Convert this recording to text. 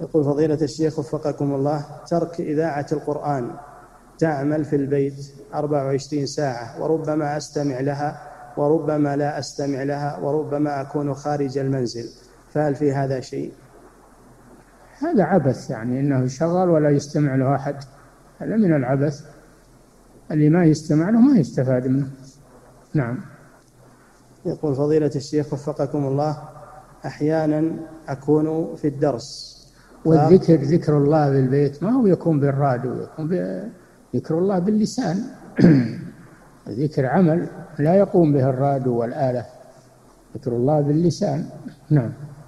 يقول فضيلة الشيخ وفقكم الله، ترك إذاعة القرآن تعمل في البيت 24 ساعة، وربما أستمع لها وربما لا أستمع لها وربما أكون خارج المنزل، فهل في هذا شيء؟ هذا عبث، يعني إنه شغال ولا يستمع له أحد، هذا من العبث. اللي ما يستمع له ما يستفاد منه. نعم. يقول فضيلة الشيخ وفقكم الله، أحيانا أكون في الدرس والذكر ذكر الله بالبيت ما هو يكون بالراديو، يكون ذكر الله باللسان. ذكر عمل لا يقوم به الراديو والآلة، ذكر الله باللسان. نعم.